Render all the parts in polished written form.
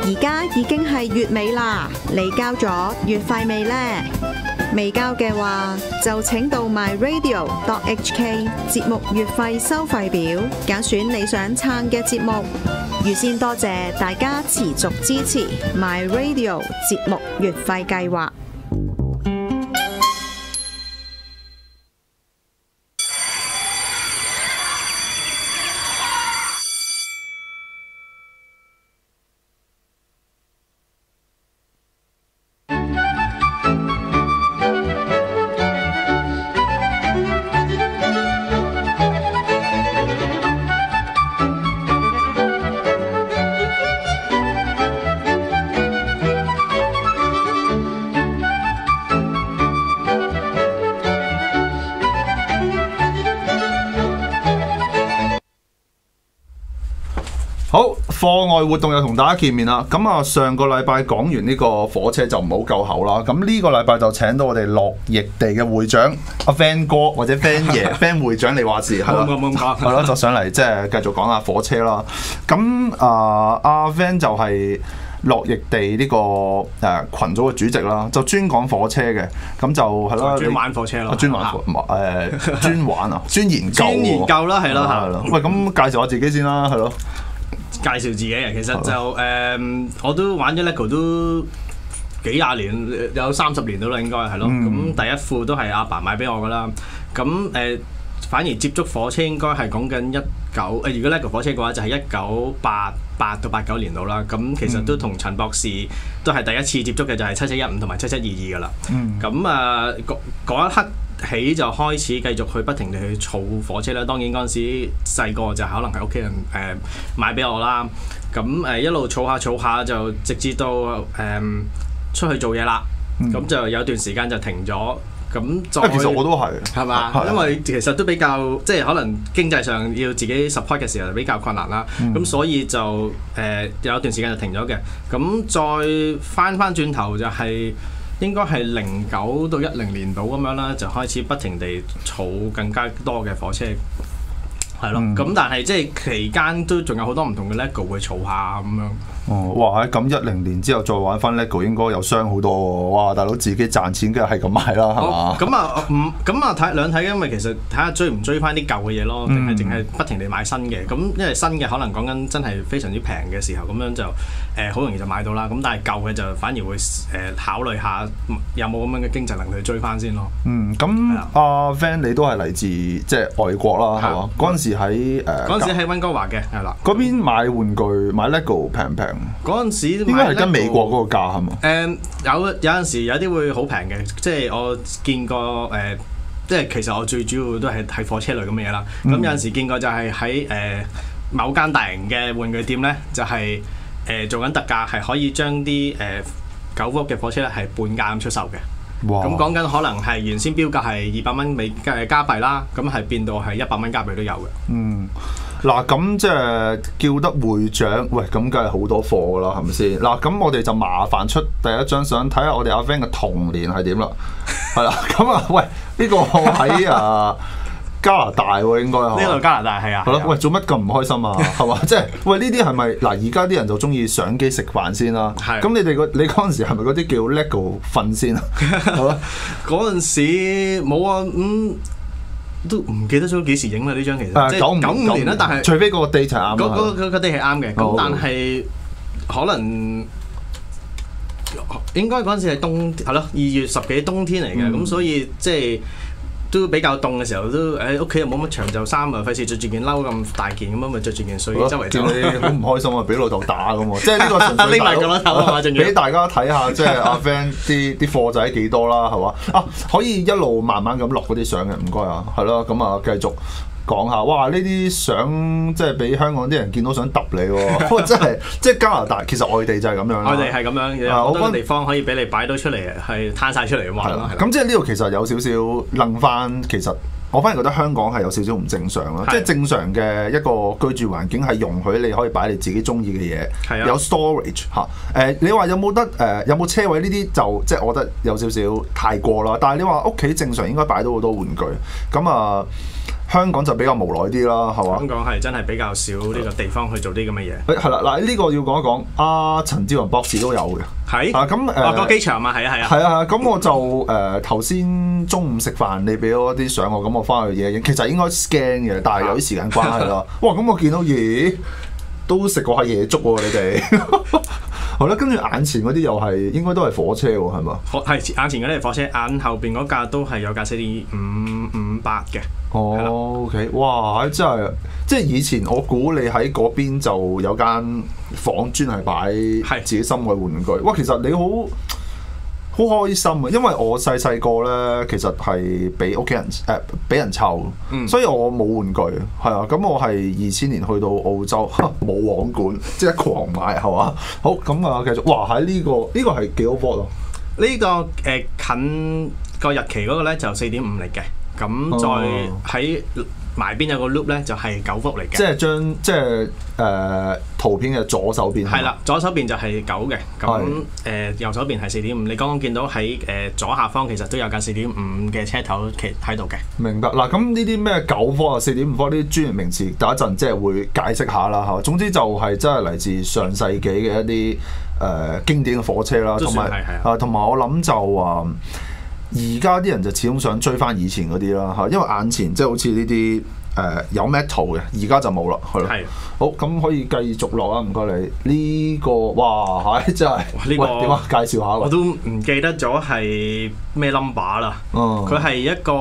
而家已經係月尾啦，你交咗月費未呢？未交嘅話，就請到 myradio.hk 節目月費收費表，揀選你想撐嘅節目。預先多謝大家持續支持 myradio 節目月費計劃。 好，課外活動又同大家見面啦。咁啊，上個禮拜講完呢個火車就唔好夠口啦。咁呢個禮拜就請到我哋樂易地嘅會長阿 Van 哥或者 Van 爺，Van 會長你話事係咯，係咯，就上嚟即係繼續講下火車啦。咁阿 Van 就係樂易地呢個群組嘅主席啦，就專講火車嘅。咁就係咯， 專玩火車咯， 專玩專玩啊，專研究專研究啦，係咯， 係咯。喂，咁介紹下自己先啦，係咯。 介紹自己啊，其實就我都玩咗 LEGO 都幾廿年，有30年到啦，應該係咯。咁第一副都係阿爸買俾我噶啦。咁反而接觸火車應該係講緊如果 LEGO 火車嘅話，就係1988到89年度啦。咁其實都同陳博士都係第一次接觸嘅，就係7715同埋7722噶啦。咁嗰一刻起就開始繼續去不停地去儲火車啦。當然嗰陣時細個就可能係屋企人買俾我啦。咁一路儲下就直至到出去做嘢啦。咁就有段時間就停咗。咁其實我都係嘛？因為其實都比較即係可能經濟上要自己 support 嘅時候比較困難啦。咁所以就有一段時間就停咗嘅。咁再翻轉頭就係應該係09到10年度咁樣啦，就開始不停地儲更加多嘅火車，係咯。咁但係即係期間都仲有好多唔同嘅 LEGO 會儲下咁樣。 哦，哇！咁10年之後再玩翻 LEGO 應該有傷好多喎。哇！大佬自己賺錢梗係咁買啦，係嘛？ 咁啊睇兩睇，因為其實睇下追唔追翻啲舊嘅嘢咯，定係淨係不停地買新嘅。咁因為新嘅可能講緊真係非常之平嘅時候，咁樣就好容易就買到啦。咁但係舊嘅就反而會考慮下有冇咁樣嘅經濟能力去追翻先咯。 咁阿 Van 你都係嚟自即係外國啦，係嘛？嗰陣時喺溫哥華嘅，係啦。 嗰邊買玩具買 LEGO 平唔平？ 嗰陣時應該係跟美國嗰個價係嘛？ 有陣時有啲會好平嘅，即係我見過即係其實我最主要都係睇火車類咁嘅嘢啦。咁有陣時見過就係喺某間大型嘅玩具店咧，就係做緊特價，係可以將啲9伏嘅火車咧係半價咁出售嘅。咁講緊可能係原先標價係200蚊加幣啦，咁係變到係100蚊加幣都有嘅。 嗱，咁即係叫得會長，喂，咁梗係好多貨噶啦，係咪先？嗱，咁我哋就麻煩出第一張相，睇下我哋阿 Van 嘅童年係點啦。係啦，咁啊，喂，呢個喺加拿大喎，應該呢度加拿大係啊。 係咯，喂，做乜咁唔開心啊？係嘛，即係喂，呢啲係咪嗱？而家啲人就中意相機食飯先啦。係。咁你嗰陣時係咪嗰啲叫 LEGO 瞓先啊？係嘛， 嗰陣時冇啊，都唔記得咗幾時影啦呢張，其實即係95年啦，但係除非個 date 係啱， 個 date 係啱嘅。咁但係可能應該嗰陣時係係咯2月10幾冬天嚟嘅，咁所以即係都比較凍嘅時候都屋企又冇乜長袖衫啊，費事着住件褸咁大件咁樣，咪着住件睡衣周圍走。 你好唔開心啊！俾老豆打咁喎，即係呢個純粹拎埋個頭啊！俾大家睇下，即係阿 Van 啲貨仔幾多啦，係嘛？可以一路慢慢咁落嗰啲相嘅，唔該啊，係咯，咁啊繼續講下。哇！呢啲相即係俾香港啲人見到想揼你喎，真係即係加拿大其實外地就係咁樣啦。 外地係咁樣，有好多地方可以俾你擺到出嚟，係攤晒出嚟玩咯。 咁即係呢度其實有少少諗翻，其實我反而覺得香港係有少少唔正常啦。即係正常嘅一個居住環境係容許你可以擺你自己中意嘅嘢，有 storage 嚇。你話有冇得有冇車位呢啲就即係我覺得有少少太過啦。但係你話屋企正常應該擺到好多玩具咁啊。 香港就比較無奈啲啦，係嘛？ 香港係真係比較少呢個地方去做啲咁嘅嘢。 係啦，嗱呢個要講一講，阿陳志宏博士都有嘅。 係啊咁個機場嘛，係啊係啊。 係啊，咁我就頭先中午食飯，你俾咗啲相我，咁我翻去嘢影，其實應該 scan 嘅，但係有啲時間關係啦。哇！咁我見到咦，都食過下夜粥喎，你哋。好啦，跟住眼前嗰啲又係應該都係火車喎，係嘛？ 係眼前嗰啲係火車，眼後邊嗰架都係有架4.558嘅。 哦，OK，哇！真係，即係以前我估你喺嗰邊就有間房專係擺自己心愛玩具。哇，其實你好開心啊！因為我細個咧，其實係俾屋企人俾人湊，所以我冇玩具。係啊，咁我係2000年去到澳洲冇網管，即係狂買係嘛？好咁啊，繼續。哇！喺呢個係幾多 volt 啊？ 呢個近個日期嗰個咧就4.5嚟嘅，咁再喺埋邊有個 loop 咧就係9伏嚟嘅。 即係圖片嘅左手邊。 係啦，左手邊就係9嘅，咁右手邊係4.5。你剛剛見到喺左下方其實都有架4.5嘅車頭喺度嘅。 明白嗱，咁呢啲咩9伏啊、4.5伏呢啲專業名詞，第一陣即係會解釋下啦嚇。總之就係真係嚟自上世紀嘅一啲經典嘅火車啦，同埋我諗就話。而家啲人就始終想追翻以前嗰啲啦嚇，因為眼前即係好似呢啲有 metal 嘅，而家就冇啦，係咯。係。好，咁可以繼續落啊，唔該你。呢個哇係真係，喂點啊？介紹下我都唔記得咗係咩 number 啦。佢係一個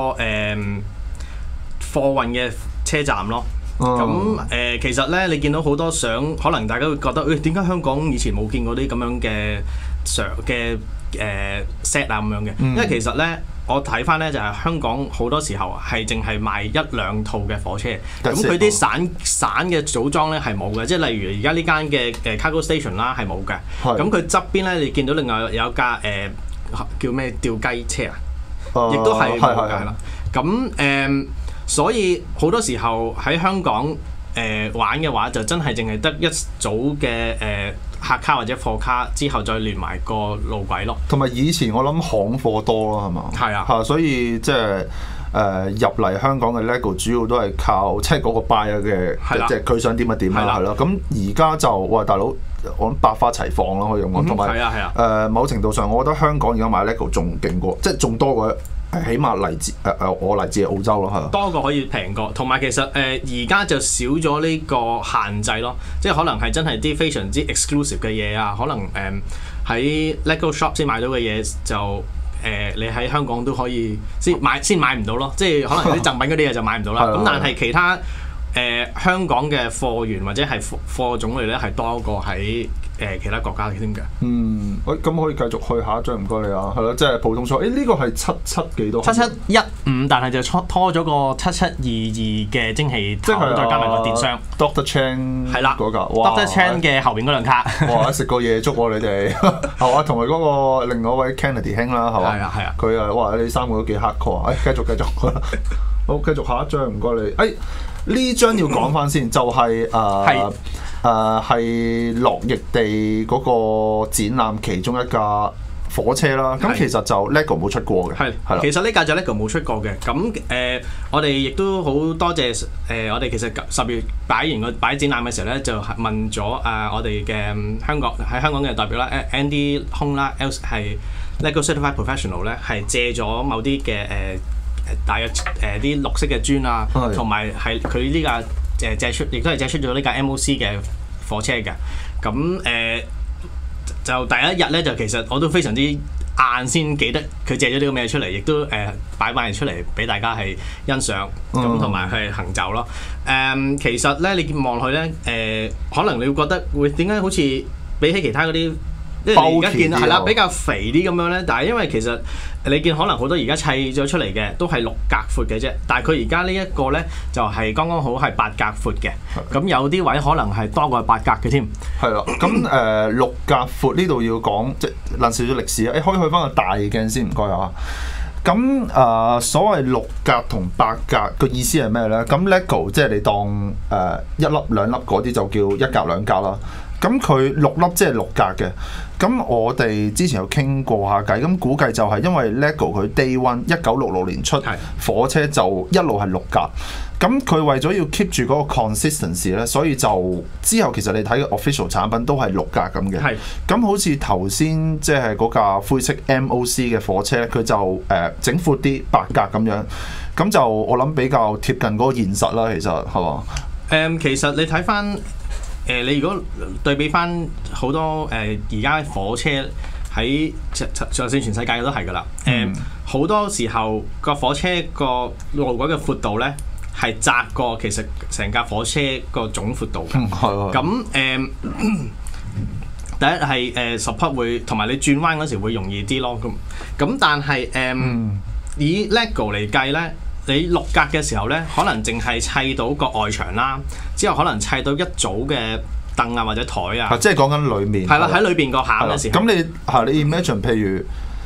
貨運嘅車站咯。咁其實咧，你見到好多相，可能大家會覺得，點解香港以前冇見過啲咁樣嘅相嘅set 啊咁樣嘅？因為其實咧，我睇翻咧就係香港好多時候係淨係賣1、2套嘅火車，咁佢啲散嘅組裝咧係冇嘅，即係例如而家呢間嘅cargo station 啦係冇嘅。咁佢側邊咧，你見到另外有架叫咩吊雞車啊，亦都係冇嘅啦。咁所以好多時候喺香港玩嘅話，就真係淨係得一組嘅客卡或者貨卡，之後再連埋個路軌咯。同埋以前我諗行貨多咯，係嘛？ 係啊， 所以即係入嚟香港嘅 LEGO 主要都係靠即係嗰個 buyer 嘅，即係佢想點就點啦，係咯。咁而家就喂大佬，我諗百花齊放咯，可以用。同埋某程度上，我覺得香港而家買 LEGO 仲勁過，即係仲多過。起碼嚟自我嚟自澳洲咯，係多過可以平過，同埋其實而家就少咗呢個限制咯，即係可能係真係啲非常之 exclusive 嘅嘢啊，可能喺 LEGO shop 先買到嘅嘢就你喺香港都可以先買唔到咯，即係可能啲贈品嗰啲嘢就買唔到啦。咁但係其他香港嘅貨源或者係貨種類咧係多過喺其他國家嘅添嘅。 咁可以繼續去下一張，唔該你啊。係咯，即係普通車。呢個係77幾多 ？7715，但係就拖咗個7722嘅蒸汽頭，再加埋個電箱。 Dr. Chan 係啦， 嗰架。 Dr. Chan 嘅後邊嗰兩卡。 哇！食過夜粥喎，你哋係嘛？同埋嗰個另外一位 Kennedy 兄啦，係嘛？係啊。佢啊，哇！你三個都幾 hardcore 啊！繼續。好，繼續下一張，唔該你。呢張要講翻先，就係係樂逸地嗰個展覽其中一架火車啦。咁其實就 LEGO 冇出過嘅。係啦。其實呢架就 LEGO 冇出過嘅。咁我哋亦都好多謝我哋其實10月擺展覽嘅時候咧，就問咗我哋嘅香港嘅代表啦 ，Andy Hong 啦 係 LEGO Certified Professional 咧，係借咗某啲嘅大約啲綠色嘅磚啊，同埋係佢呢架借出，亦都係借出咗呢架 MOC 嘅火車嘅。咁就第一日咧，就其實我都非常之晏先記得佢借咗呢個咩出嚟，亦都擺埋出嚟俾大家係欣賞，咁同埋係行走咯。其實咧你望落去咧，可能你會覺得點解好似比起其他嗰啲，即係你而家見係啦比較肥啲咁樣咧，但係因為其實你見可能好多而家砌咗出嚟嘅都係6格闊嘅啫，但係佢而家呢一個咧就係剛剛好係8格闊嘅，咁有啲位可能係多過8格嘅添。 係啦，咁6格闊呢度要講即係論少少歷史啊！可以去翻個大鏡先，唔該啊。咁所謂6格同8格個意思係咩咧？咁 LEGO 即係你當1粒2粒嗰啲就叫1格2格啦。 咁佢6粒即係6格嘅。咁我哋之前有傾過下偈，咁估計就係因為 LEGO 佢 Day One 1966年出火車就一路係6格。咁佢為咗要 keep 住嗰個 consistency 咧，所以就之後其實你睇嘅 official 產品都係6格咁嘅。咁好似頭先即係嗰架灰色 MOC 嘅火車咧，佢就整闊啲8格咁樣。咁就我諗比較貼近嗰個現實啦，其實係嘛？ 其實你睇翻你如果對比翻好多而家火車喺就算全世界都係㗎啦。好多時候個火車個路軌嘅闊度咧係窄過其實成架火車個總闊度嘅。咁第一係support 會同埋你轉彎嗰時會容易啲咯。咁但係以 LEGO 嚟計咧。你6格嘅時候咧，可能淨係砌到個外牆啦，之後可能砌到一組嘅凳啊或者台啊。即係講緊裡面。係啦，喺裏邊個餡嘅時候。咁你 imagine 譬如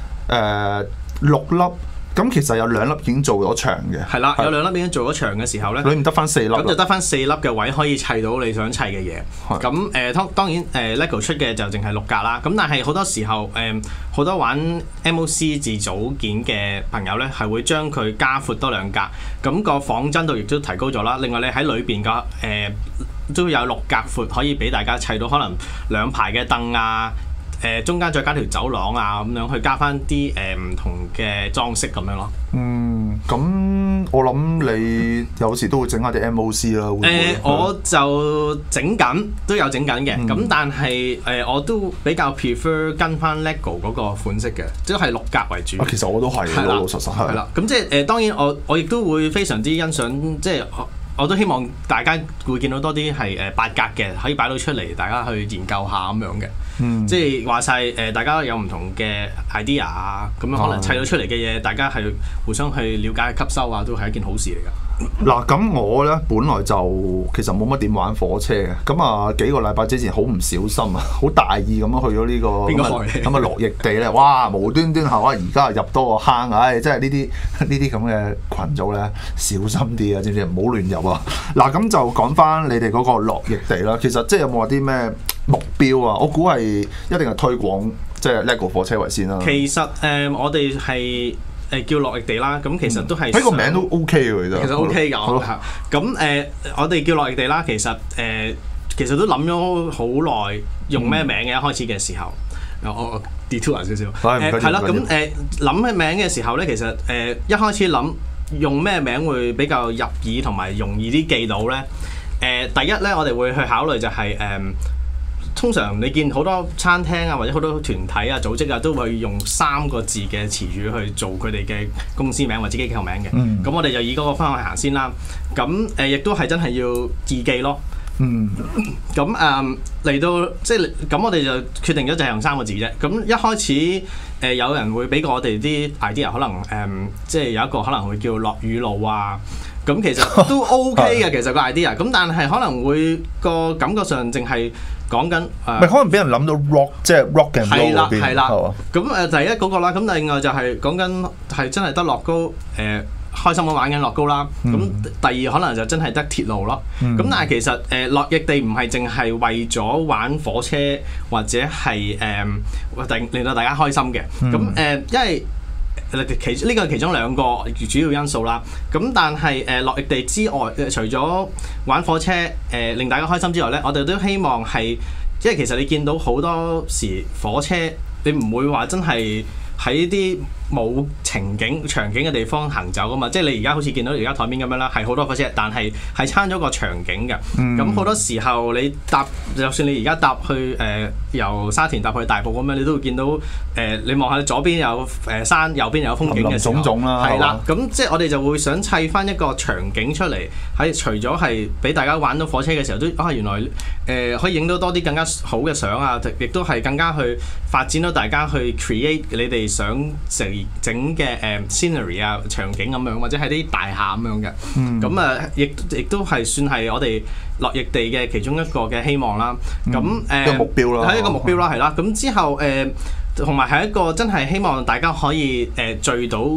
6粒，咁其實有2粒已經做咗牆嘅。係啦， 有2粒已經做咗牆嘅時候咧， 裏面得翻4粒。 咁就得翻4粒嘅位可以砌到你想砌嘅嘢。咁當然LEGO 出嘅就淨係6格啦。咁但係好多時候好多玩 MOC 自組件嘅朋友咧，係會將佢加闊多2格，咁個仿真度亦都提高咗啦。另外你喺裏邊個都有6格闊，可以俾大家砌到可能2排嘅凳啊。中間再加條走廊啊，咁樣去加翻啲唔同嘅裝飾咁樣咯。 咁我諗你有時都會整下啲 MOC 啦。 我就都有整緊嘅。咁但係我都比較 prefer 跟翻 LEGO 嗰個款式嘅，即係6格為主。 其實我都係老老實實係啦。 咁即係當然我亦都會非常之欣賞，即係我都希望大家會見到多啲係8格嘅，可以擺到出嚟，大家去研究下咁樣嘅。即係話晒大家有唔同嘅 idea 啊，咁樣可能砌到出嚟嘅嘢，大家係互相去了解、吸收啊，都係一件好事嚟㗎。 嗱，咁我咧本來就其實冇乜點玩火車嘅，咁啊幾個禮拜之前好唔小心啊，好大意咁樣去咗呢個咁啊樂逸地咧，哇無端端係嘛，而家入多個坑，真係呢啲咁嘅群組咧小心啲啊，知唔知？唔好亂入啊！嗱，咁就講翻你哋嗰個樂逸地啦，其實即係有冇話啲咩目標啊？我估係一定係推廣即係 LEGO 火車為先啦。 其實我哋係叫樂逸地啦，咁其實都係睇個名都 OK 嘅， 其實 OK 㗎。咁我哋叫樂逸地啦，其實都諗咗好耐用咩名嘅。一開始嘅時候，我 detour 少少。係啦，咁諗起名嘅時候咧，其實一開始諗用咩名會比較入耳同埋容易啲記到咧。第一咧，我哋會去考慮就係通常你見好多餐廳啊，或者好多團體啊、組織啊，都會用3個字嘅詞語去做佢哋嘅公司名或者機構名嘅。咁我哋就以嗰個方向去行先啦。咁亦都係真係要易記咯。咁嚟到即係咁，我哋就決定咗就係用3個字啫。咁一開始有人會俾過我哋啲 idea，可能即係有一個可能會叫落雨路啊。咁其實都 OK 嘅，其實個 idea。咁但係可能會個感覺上淨係講緊可能俾人諗到 rock， 即係 rock and roll 嗰邊。係啦。 咁第一嗰個啦，咁另外就係講緊係真係得樂高開心咁玩緊樂高啦。咁第二可能就真係得鐵路咯。咁但係其實樂逸地唔係淨係為咗玩火車或者係令到大家開心嘅。咁因為呢個係其中2個主要因素啦。咁但係樂逸地之外，除咗玩火車令大家開心之外咧，我哋都希望係，因為其實你見到好多時火車，你唔會話真係喺啲冇情景場景嘅地方行走噶嘛，即係你而家好似見到而家台面咁樣啦，係好多火車，但係撐咗個場景嘅。咁好多時候你搭，就算你而家搭去由沙田搭去大埔咁樣，你都會見到你望下你左邊有山，右邊有風景嘅時候， 種種啦， 係啦。咁即係我哋就會想砌翻一個場景出嚟，喺除咗係俾大家玩到火車嘅時候，都原來可以影到多啲更加好嘅相啊，亦都係更加去發展到大家去 create 你哋想整嘅scenery 啊場景咁樣，或者係啲大廈咁樣嘅。咁亦都係算係我哋樂逸地嘅其中一個嘅希望啦。咁一個目標啦， 係一個目標啦，係啦。咁之後同埋係一個真係希望大家可以聚到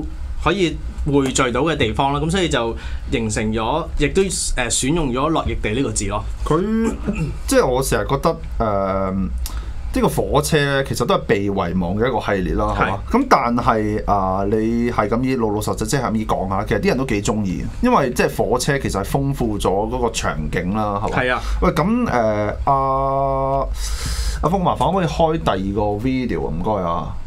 可以匯聚到嘅地方啦。咁所以就形成咗，亦都選用咗樂逸地呢個字咯。 佢即係我成日覺得呢個火車咧，其實都係被遺忘嘅一個系列啦，係嘛？咁但係你係咁依老老實實即係咁依講下，其實啲人都幾中意，因為即係火車其實係豐富咗嗰個場景啦，係嘛？ 係啊。 喂，咁阿峰麻煩可唔可以開第二個 video 唔該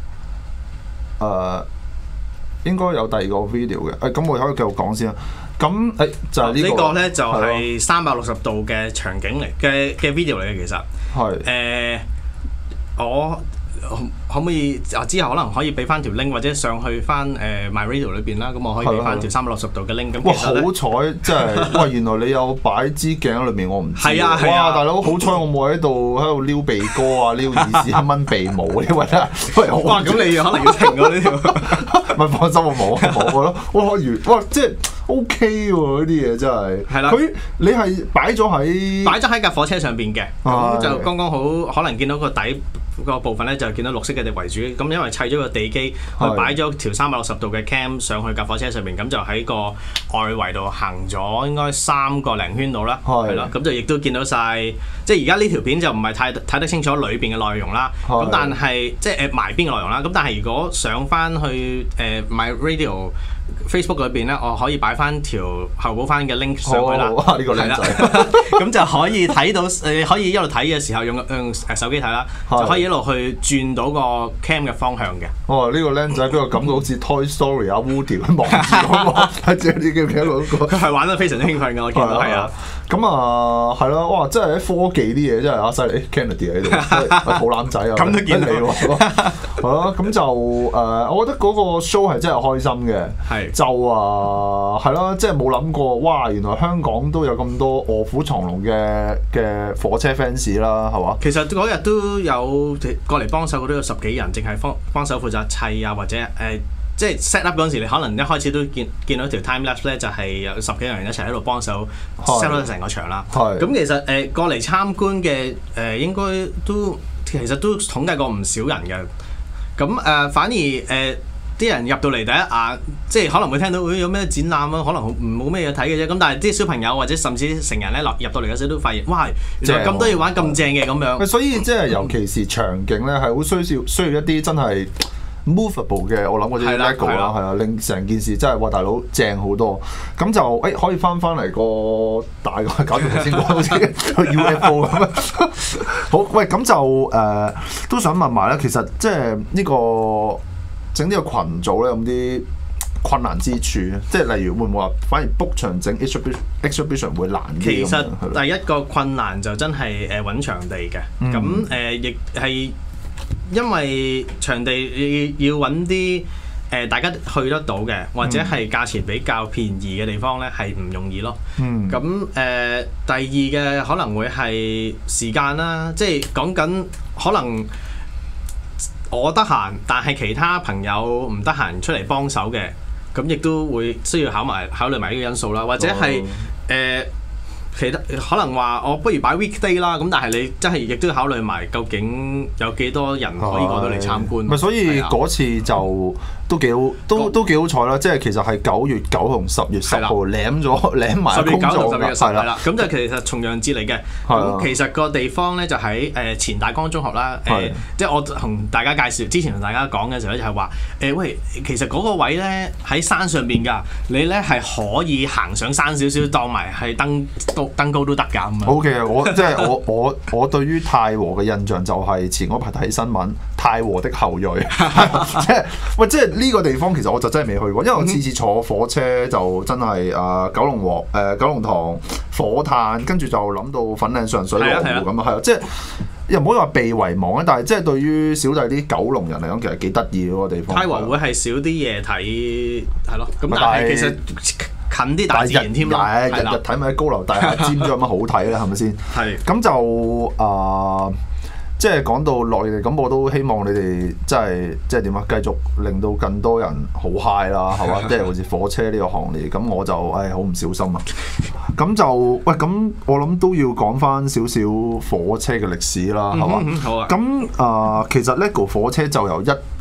啊？應該有第二個 video 嘅，咁我可以繼續講先啦。咁就係呢個咧，就係360度嘅場景嚟嘅 video 嚟嘅，其實係我可唔可以之後可能可以俾翻條 link 或者上去翻MyRadio 裏邊啦，咁我可以俾翻條360度嘅 link。咁哇，好彩即係喂，原來你有擺支鏡喺裏面，我唔知。係啊，哇，大佬好彩我冇喺度撩鼻哥啊，撩耳屎，掹鼻毛嗰啲位啊。 哇，咁你可能要停咗呢條。 咪放心，我冇咯。哇，即係 OK 喎，嗰啲嘢真係。係啦。你係擺咗喺架火車上邊嘅，咁就剛剛好，可能見到個底個部分咧，就見到綠色嘅為主。咁因為砌咗個地基，佢擺咗條360度嘅 cam 上去架火車上邊，咁就喺個外圍度行咗應該3個零圈度啦，係咯。咁就亦都見到晒，即係而家呢條片就唔係睇得清楚裏邊嘅內容啦。咁但係即係埋邊嘅內容啦。咁但係如果上翻去MyRadio Facebook 裏邊咧，我可以擺翻條後補翻嘅 link 上去啦。 呢個靚仔， 咁就可以睇到可以一路睇嘅時候用手機睇啦，就可以一路去轉到個 cam 嘅方向嘅。 哦，呢個靚仔俾我感覺好似 Toy Story 啊 Woody 咁望住我，即係呢幾個佢係玩得非常之興奮㗎，我見到係啊。 咁係咯，哇！真係啲科技啲嘢真係犀利 Kennedy 喺度，肚腩仔啊， 咁都見到你喎，係咯。咁就我覺得嗰個 show 係真係開心嘅，係就係咯，即係冇諗過，哇！原來香港都有咁多臥虎藏龍嘅火車 fans 啦，係嘛？ 其實嗰日都有過嚟幫手，都有10幾人，淨係幫手負責砌啊，或者即係 set up 嗰陣時，你可能一開始都見到條 time lapse 咧，就係有10幾人一齊喺度幫手 set up 成個場啦。咁其實過嚟參觀嘅應該其實都統計過唔少人嘅。咁反而啲人入到嚟第一眼，即係可能會聽到有咩展覽啊，可能冇咩嘢睇嘅啫。咁但係啲小朋友或者甚至成人咧入到嚟嗰時都發現，哇！原來咁多嘢玩咁正嘅咁樣。 所以即係尤其是場景咧，係好需要一啲真係 movable 嘅，我諗嗰啲 lego 啦，係啊，令成件事真係哇大佬正好多。咁就可以翻嚟個大個搞掂先，好似 UFO 咁。好，喂，咁就都想問埋咧，其實即係呢個整呢個群組咧，有啲困難之處，即係例如會唔會話反而 book 場整 exhibition 會難啲？ 其實第一個困難就真係揾場地嘅，咁亦係。因為場地要揾啲大家去得到嘅，或者係價錢比較便宜嘅地方咧，係唔容易咯。咁第二嘅可能會係時間啦，即係講緊可能我得閒，但係其他朋友唔得閒出嚟幫手嘅，咁亦都會需要考慮埋呢個因素啦，或者係其他可能話我不如擺 weekday 啦，咁但係你真係亦都要考慮埋究竟有幾多人可以過到嚟參觀。 所以嗰次就都幾好，都幾好彩啦！即係其實係9月9同10月10號攬埋工作㗎，係啦。 咁就其實重陽節嚟嘅。咁其實個地方咧就喺前大江中學啦。即係我同大家介紹之前同大家講嘅時候咧，就係話喂，其實嗰個位咧喺山上邊㗎，你咧係可以行上山少少，當埋係登高都得㗎咁啊。 OK 啊，我對於太和嘅印象就係前嗰排睇新聞，太和的後裔，即係呢個地方其實我就真係未去過，因為我次次坐火車就真係九龍塘火炭，跟住就諗到粉嶺上水羅湖咁啊，係啊，即係又唔可以話被遺忘啊，但係即係對於小弟啲九龍人嚟講，其實幾得意嗰個地方。 太和會係少啲嘢睇，係咯，咁但係其實近啲大自然添啦， 日日睇咪喺高樓大廈尖咗有乜好睇咧？係咪先？係咁就即係講到內地咁，我都希望你哋即係點啊？繼續令到更多人好 high 啦，係嘛？即係好似火車呢個行列，咁我就好唔小心啊！咁就喂，咁我諗都要講翻少少火車嘅歷史啦，係嘛？好啊！咁其實 LEGO 火車就由19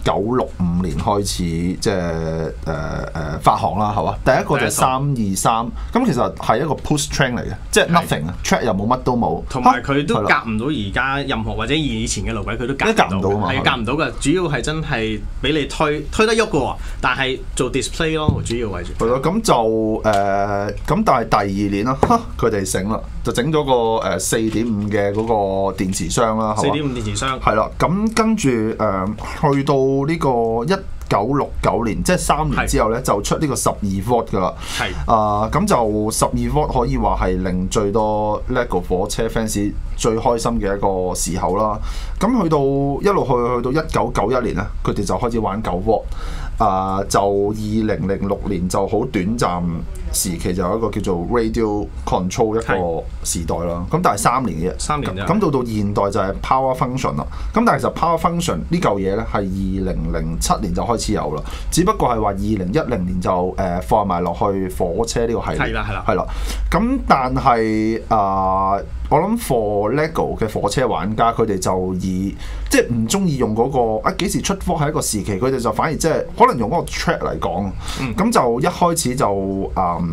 1965年開始即係發行啦，係嘛？第一個就係323，咁其實係一個 push track 嚟嘅，即係 nothing 啊 track 又冇乜都冇， 同埋佢都夾唔到而家任何或者以前嘅路軌，佢都夾唔到啊嘛，係夾唔到嘅。主要係真係俾你推得喐嘅喎，但係做 display 咯，主要為主。 係咯，咁就咁，但係第二年啦，佢哋醒啦，就整咗個4.5嘅嗰個電池箱啦，4.5 電池箱係啦，咁跟住去到呢個1969年，即係3年之後咧，就出呢個12V噶啦。係咁就12V可以話係令最多 LEGO 火車 fans 最開心嘅一個時候啦。咁去到一路去到1991年咧，佢哋就開始玩9V。就2006年就好短暫時期就有一個叫做 Radio Control 一個時代啦。咁但係3年嘅 3年咁到現代就係 Power Function 啦。咁但係其實 Power Function 呢嚿嘢咧係2007年就開始有啦，只不過係話2010年就放埋落去火車呢個系列。係啦。咁但係我諗 for LEGO 嘅火車玩家，佢哋就即係唔中意用嗰個幾時出科係一個時期，佢哋就反而即係可能用嗰個 track 嚟講，咁就一開始就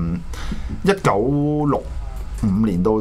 1965年到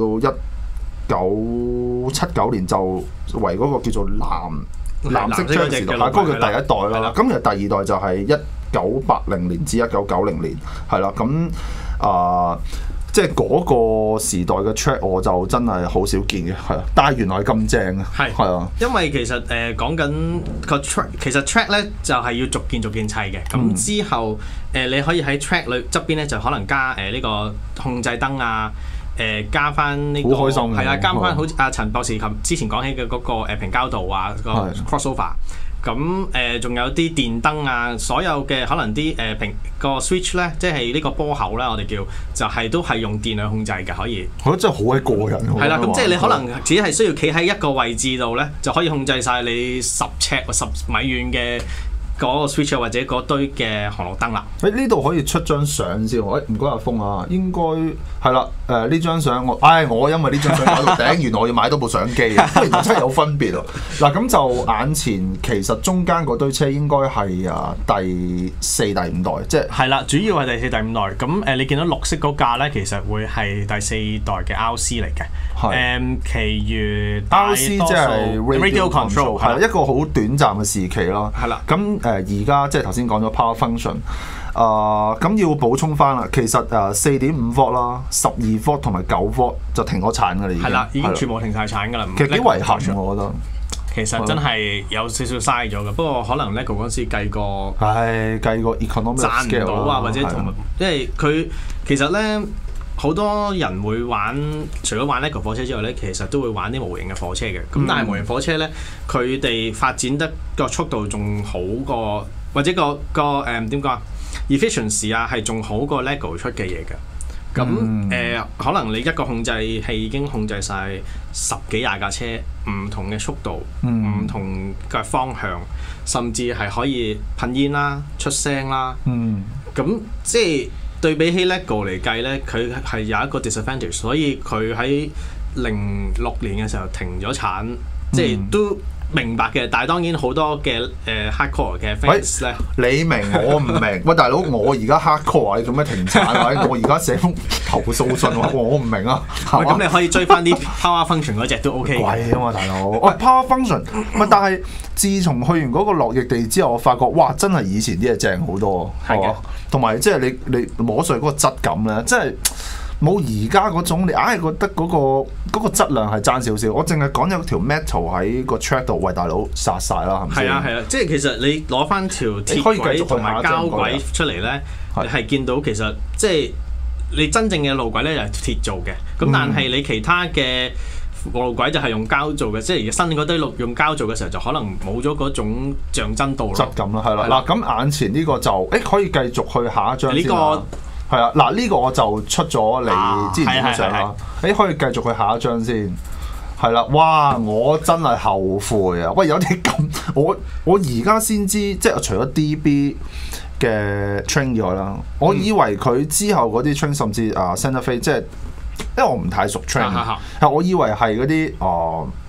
1979年就為嗰個叫做藍色 track 時代，嗰個叫第一代啦。咁其實第二代就係1980年至1990年，係啦。咁即係嗰個時代嘅 track 我就真係好少見嘅，係啊！但係原來咁正啊，係啊！ 因為其實講緊個 track，其實 track 咧就係要逐件砌嘅。咁之後你可以喺 track 裏側邊咧就可能加呢個控制燈啊，加翻呢個好開心嘅， 係啊，加翻好似阿陳博士之前講起嘅嗰個平交道啊，個 crossover。咁仲有啲電燈啊，所有嘅可能啲個 switch 咧，即係呢個波口啦，我哋叫就係都係用電去控制嘅，可以。 我覺得真係好鬼過癮。 係啦，咁即係你可能只係需要企喺一個位置度咧，就可以控制晒你10尺或10米遠嘅嗰個 switch 或者嗰堆嘅航路燈啦。 呢度可以出張相先喎。唔該阿峰啊，應該係啦。呢張相我因為呢張相擺到頂，原來我要買多部相機啊，原來真係有分別喎。嗱，咁就眼前其實中間嗰堆車應該係第4、第5代，即係係啦，主要係第4、第5代。咁你見到綠色嗰架咧，其實會係第4代嘅 RC 嚟嘅。其餘 RC 即係 Radio Control， 係一個好短暫嘅時期咯。係啦，咁而家即係頭先講咗 Power Function。咁要補充翻啦，其實4.5V啦、12V 同埋9V就停咗產㗎啦，已經係啦，已經全部停晒產㗎啦。其實幾遺憾，我覺得。其實真係有少少嘥咗嘅，不過可能 LEGO 嗰時計過 economic 賺唔到啊，或者同因為佢其實咧好多人會玩，除咗玩 LEGO 火車之外咧，其實都會玩啲模型嘅火車嘅。咁但係模型火車咧，佢哋發展得個速度仲好過，或者個點講啊？efficiency 啊，係仲好過 LEGO 出嘅嘢嘅。咁可能你一個控制器已經控制晒10幾20架車，唔同嘅速度，唔同嘅方向，甚至係可以噴煙啦、出聲啦。咁即係對比起 LEGO 嚟計咧，佢係有一個 disadvantage， 所以佢喺06年嘅時候停咗產，即係都明白嘅，但係當然好多嘅hardcore 嘅 fans 咧， 你明我唔明。喂，大佬，我而家 hardcore 啊，你做咩停產啊？我而家寫封投訴信，我唔明啊。 咁你可以追翻啲 Power Function 嗰隻都 OK。 貴啊嘛，大佬。喂，Power Function，但係自從去完嗰個落葉地之後，我發覺哇，真係以前啲嘢正好多，係嘛？同埋即係你摸上嗰個質感咧，即係。冇而家嗰種，你硬係覺得嗰個質量係爭少少。我淨係講有條 metal 喺個 track 度，喂大佬殺晒啦，係咪先？係啊，即係其實你攞翻條鐵軌同埋膠軌出嚟咧，你係見到其實即係你真正嘅路軌咧就係鐵做嘅，咁但係你其他嘅路軌就係用膠做嘅，即係而家新嗰堆路用膠做嘅時候，就可能冇咗嗰種象真度質感啦，係啦。嗱，咁眼前呢個就可以繼續去下一張先啦。係啊，嗱呢個我就出咗你之前影相啦。可以繼續去下一張先。係啦，哇！我真係後悔啊！喂，有啲咁，我而家先知，即係除咗 DB 嘅 train 以外啦，我以為佢之後嗰啲 train 甚至Santa Fe，即係因為我唔太熟 train，我以為係嗰啲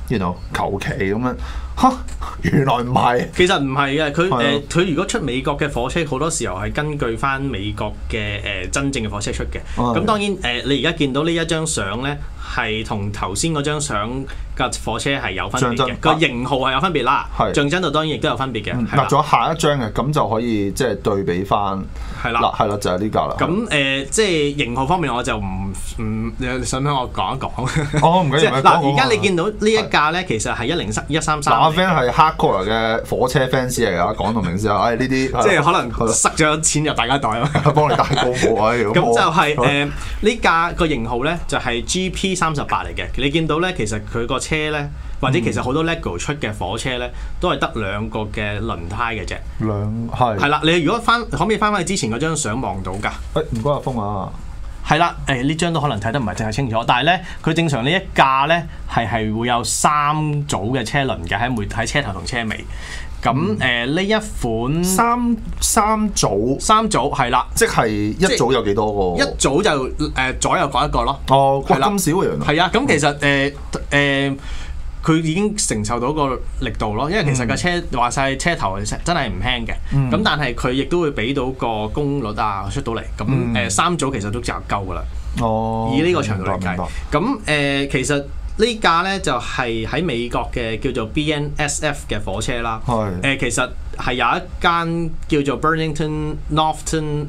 求其咁樣，原來唔係。 其實唔係嘅，佢係啊佢如果出美國嘅火車，好多時候係根據翻美國嘅真正嘅火車出嘅。咁當然你而家見到呢一張相咧，係同頭先嗰張相嘅火車係有分別嘅，個型號係有分別啦。象徵度當然亦都有分別嘅。 嗱，仲有下一張嘅，咁就可以即係對比翻。 係啦， 係啦，就係呢架啦。 咁即係型號方面，我就想唔想我講一講？ 哦，唔緊要。 嗱，而家你見到呢一架咧，其實係10313。 阿 Van 係 hardcore 嘅火車 fans 嚟㗎，講到明先啊！呢啲即係可能塞咗錢入大家袋啊！ 幫你帶高帽啊！ 咁就係呢架個型號咧，就係 GP38嚟嘅。你見到咧，其實佢個車咧，或者其實好多 LEGO 出嘅火車咧，都係得兩個嘅輪胎嘅啫。係啦，你如果可唔可以翻去之前嗰張相望到㗎？ 唔該阿峰啊。 係啦，呢張都可能睇得唔係淨係清楚，但係咧佢正常呢一架咧係會有3組嘅車輪嘅喺車頭同車尾。咁呢一款三組係啦， 即係一組有幾多個？ 一組就左右各一個咯。 哦，咁少嘅原來。 係啊，咁其實佢已經承受到個力度咯，因為其實架車話晒車頭真係唔輕嘅，咁但係佢亦都會俾到個功率啊出到嚟，咁3組其實都就夠㗎啦。 哦， 以呢個長度嚟計，咁其實呢架咧就係喺美國嘅叫做 BNSF 嘅火車啦。其實係有一間叫做 Burlington Northern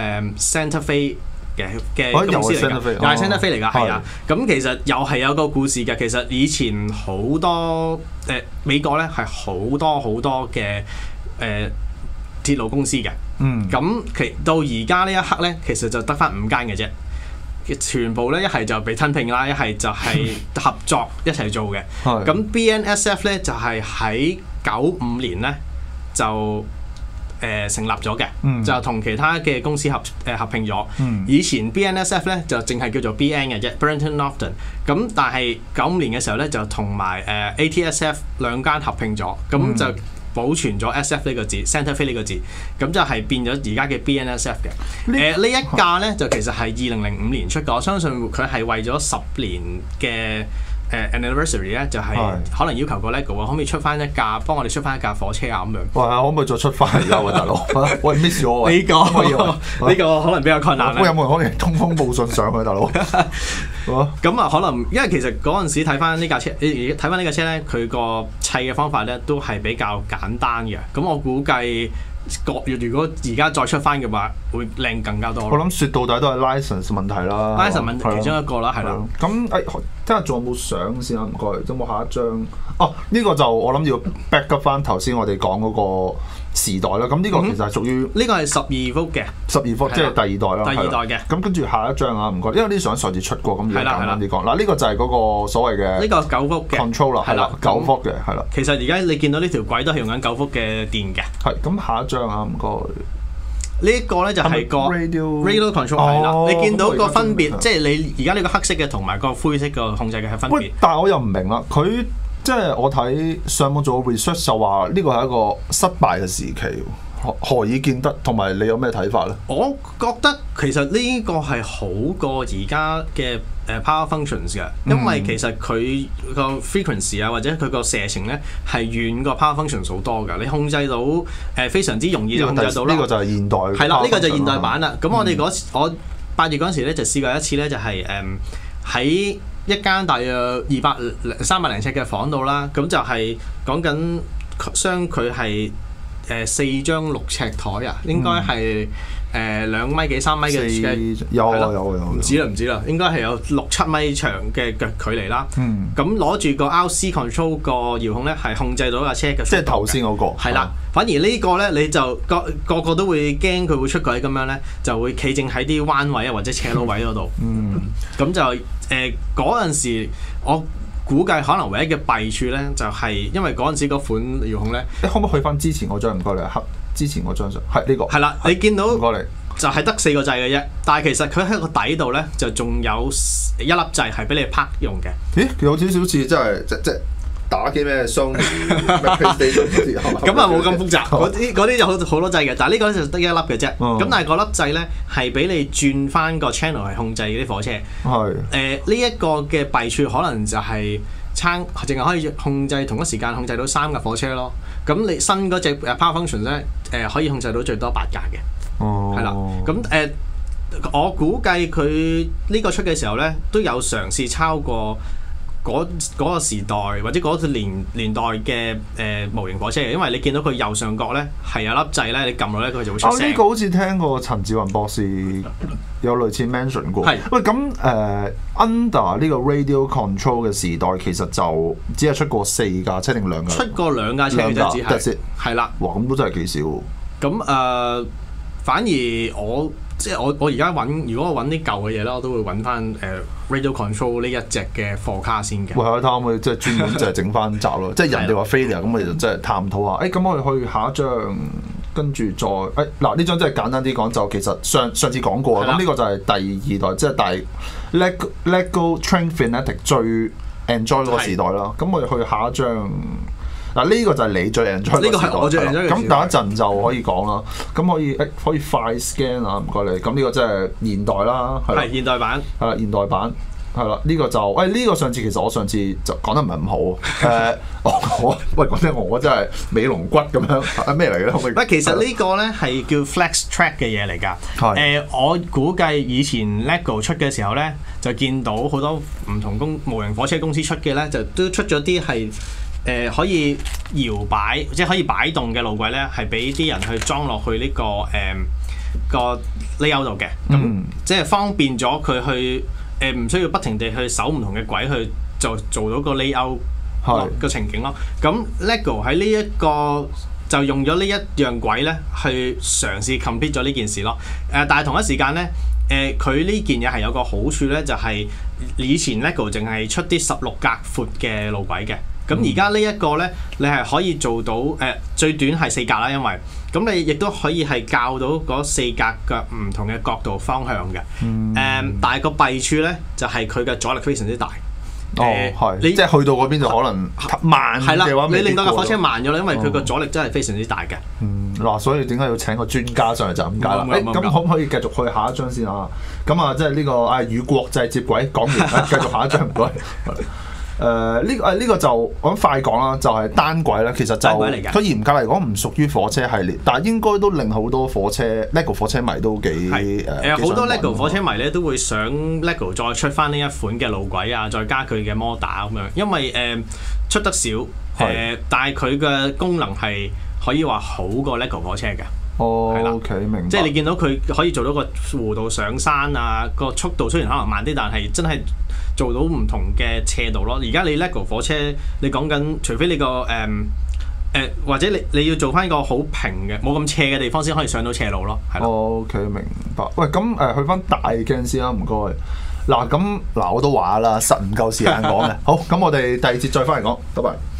Santa Fe嘅公司嚟㗎，又係 Santa Fe 嚟㗎，係啊。咁其實又係有個故事嘅。其實以前好多美國咧係好多嘅鐵路公司嘅。咁到而家呢一刻咧，其實就得返5間嘅啫。全部咧一係就被吞併啦，一係就係合作一齊做嘅。咁 BNSF 咧就係喺95年咧就成立咗嘅，就同其他嘅公司合併咗。以前 BNSF 咧就淨係叫做 BN 嘅啫 ，Burlington Northern。咁但係95年嘅時候咧就同埋ATSF 兩間合併咗，咁就保存咗 SF 呢個字 ，Santa Fe 呢個字，咁就係變咗而家嘅 BNSF 嘅。呢一架咧就其實係2005年出嘅，我相信佢係為咗10年嘅anniversary 咧，就係可能要求個 LEGO 可唔可以出翻一架，幫我哋出翻一架火車啊咁樣。喂， 可唔可以再出翻而家喎，大佬？喂 miss 我呢個可能比較困難咧。 有冇人可以通風報信上去，大佬？ 咁啊，可能因為其實嗰陣時睇翻呢架車，睇翻呢架車咧，佢個砌嘅方法咧都係比較簡單嘅。咁我估計如果而家再出翻嘅話，會靚更加多。 我諗説到底都係 license 問題啦 ，license 問題其中一個啦，係啦。 咁睇下仲有冇相先啊？唔該，有冇下一張？哦，呢個就我諗要 back up 翻頭先我哋講嗰個時代啦。咁呢個其實係屬於呢個係12伏嘅 ，12伏即係第二代啦。 第二代嘅。 咁跟住下一張啊，唔該，因為呢啲相上次出過，咁要簡單啲講。嗱，呢個就係嗰個所謂嘅呢個9伏嘅 controller 係啦，9伏嘅係啦。 其實而家你見到呢條軌都係用緊9伏嘅電嘅。 係，咁下一張啊，唔該。 呢一個咧就係個 radio control 係啦，你見到個分別，即係你而家呢個黑色嘅同埋個灰色嘅控制嘅係分別。 但係我又唔明啦，佢即係我睇上網做 research 就話呢個係一個失敗嘅時期，何以見得？同埋你有咩睇法咧？ 我覺得其實呢個係好過而家嘅power functions 嘅，因為其實佢個 frequency 啊或者佢個射程咧係遠過 power functions 好多㗎。你控制到非常之容易就控制到啦。 呢個就係現代。 係啦，呢個就係現代版啦。咁我哋我8月嗰陣時咧就試過一次咧，就係喺一間大約300零尺嘅房度啦。咁就係講緊相距係4張6尺台啊，應該係2米幾3米嘅， 有唔止啦，應該係有6、7米長嘅腳距離啦。咁攞住個 RC control 個遙控咧，係控制到架車嘅。 即係頭先嗰個。 係啦，反而呢個咧你就個個都會驚佢會出軌咁樣咧，就會企正喺啲彎位啊或者斜路位嗰度。咁就嗰陣時我估計可能唯一嘅弊處咧，就係因為嗰陣時嗰款遙控咧， 你可唔可以去翻之前嗰張？唔該你，之前嗰張相係呢個。係啦，你見到唔該你， 就係得4個掣嘅啫，但係其實佢喺個底度咧，就仲有1粒掣係俾你拍用嘅。 咦，有少少似即係即打機咩雙PlayStation 嗰啲， 咁啊冇咁複雜，嗰啲就好多掣嘅，但係呢個咧就得1粒嘅啫。咁但係嗰粒掣咧係俾你轉翻個 channel 去控制啲火車。係呢一個嘅弊處可能就係淨係可以控制同一時間控制到3架火車咯。咁你新嗰隻 Power Function 咧可以控制到最多8架嘅。係啦，咁我估計佢呢個出嘅時候咧，都有嘗試抄過嗰個時代或者嗰個年代嘅模型火車嘅，因為你見到佢右上角咧係有粒掣咧，你撳落咧佢就會出聲。 呢個好似聽過陳志雲博士有類似 mention 過。係。喂，咁under 呢個 radio control 嘅時代，其實就只係出過4架車定2架？ 出過2架車嘅啫，只係。係啦。哇，咁都真係幾少喎。咁反而我而家如果我揾啲舊嘅嘢咧，我都會揾翻Radio Control 呢一隻嘅貨卡先嘅。 喂，睇下我哋即係專門就係整翻集咯，即係人哋話 failure，咁我哋就即係探討下。咁我哋去下一張，跟住再嗱呢張真係簡單啲講，就其實上次講過，咁呢個就係第2代，即係Lego Train Fanatic 最 enjoy 嗰個時代啦。咁我哋去下一張。嗱呢個就係你最 enjoy 嘅時代，呢個係我最 enjoy 嘅時代。咁等一陣就可以講啦。咁可以快 scan 啊，唔該你。咁呢個即係現代啦，係現代版。 係啦，現代版係啦。呢個就呢個上次其實我上次就講得唔係咁好。我講真我真係尾龍骨咁樣咩嚟嘅咧？ 喂，其實呢個咧係叫 Flex Track 嘅嘢嚟㗎。我估計以前 LEGO 出嘅時候咧，就見到好多唔同模型火車公司出嘅咧，就都出咗啲係。可以搖擺，即係可以擺動嘅路軌咧，係俾啲人去裝落去呢個 layout 度嘅。咁即係方便咗佢去唔需要不停地去搜唔同嘅軌去就做到個 layout 個情景咯。咁 LEGO 喺呢一個就用咗呢一樣軌咧，去嘗試 complete 咗呢件事咯。但係同一時間咧，佢呢件嘢係有個好處咧，就係以前 LEGO 淨係出啲16格闊嘅路軌嘅。咁而家呢一個咧，你係可以做到最短係4格啦，因為咁你亦都可以係校到嗰4格嘅唔同嘅角度方向嘅。但係個弊處咧就係佢嘅阻力非常之大。 你即係去到嗰邊就可能慢嘅話， 係啦，你令到架火車慢咗啦，因為佢個阻力真係非常之大嘅。 嗱，所以點解要請個專家上嚟就咁解啦？咁可唔可以繼續去下一張先啊？咁啊，即係呢個與國際接軌講完啦，繼續下一張唔該。呢個就我諗快講啦，就係單軌啦。其實就佢嚴格嚟講唔屬於火車系列，但係應該都令好多LEGO 火車迷都幾好多 LEGO 火車迷咧都會想 LEGO 再出翻呢一款嘅路軌啊，再加佢嘅摩打咁樣，因為出得少但係佢嘅功能係可以話好過 LEGO 火車嘅。 OK 明白。 即係你見到佢可以做到個弧度上山啊，個速度雖然可能慢啲，但係真係做到唔同嘅斜度咯。而家你 LEGO 火車，你講緊除非你個或者你要做翻個好平嘅冇咁斜嘅地方先可以上到斜路咯。 OK 明白。喂，咁去翻大鏡先啦，唔該。嗱我都話啦，實唔夠時間講嘅。好，咁我哋第2節再翻嚟講，拜拜。